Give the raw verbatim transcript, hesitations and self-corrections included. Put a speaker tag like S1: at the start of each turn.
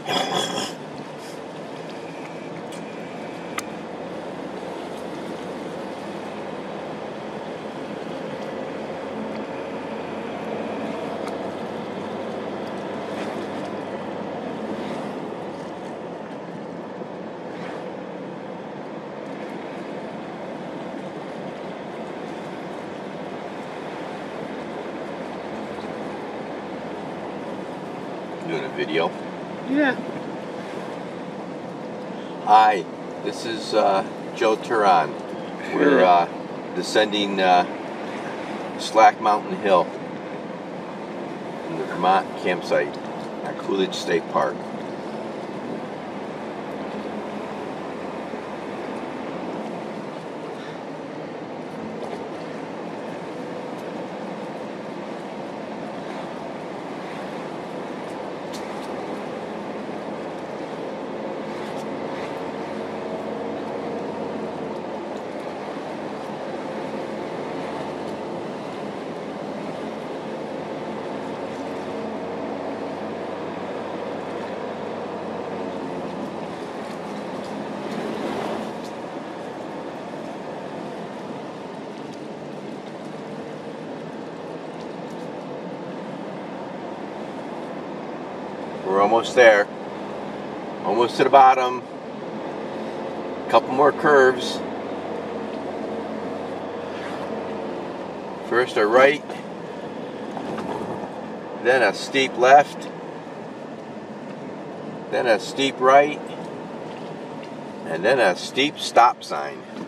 S1: Doing a video.
S2: Yeah.
S1: Hi, this is uh, Joe Turan. We're uh, descending uh, Slack Mountain Hill in the Vermont campsite at Coolidge State Park. We're almost there. Almost to the bottom. Couple more curves. First a right, then a steep left, then a steep right, and then a steep stop sign.